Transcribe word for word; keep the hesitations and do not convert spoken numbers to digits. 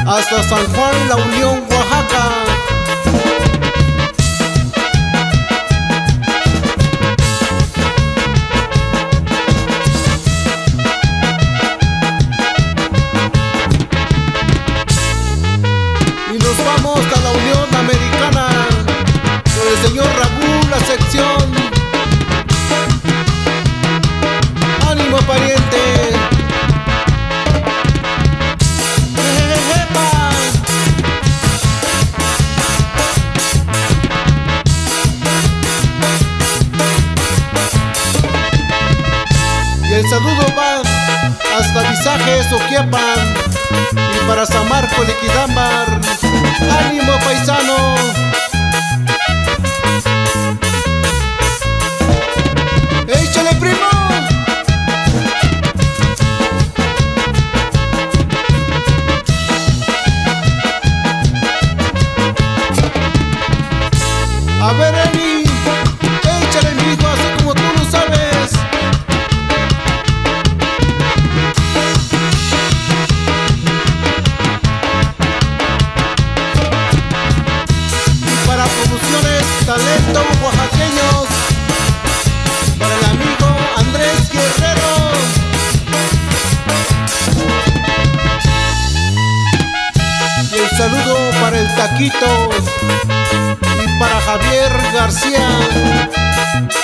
hasta San Juan, La Unión, Oaxaca. Y nos vamos a la Unión Americana con el señor Raúl, la sección. ¡Ánimo, pariente! Y el saludo va hasta Visajes, Oquiapan, y para San Marco, Liquidambar. ¡Ánimo, paisano! ¡Échale, primo! A ver, Eni, échale, mi hijo, así como tú lo sabes. Y para Producciones Talento Oaxaqueños, para el amigo Andrés Guerrero. Y el saludo para el Taquito y para Javier García.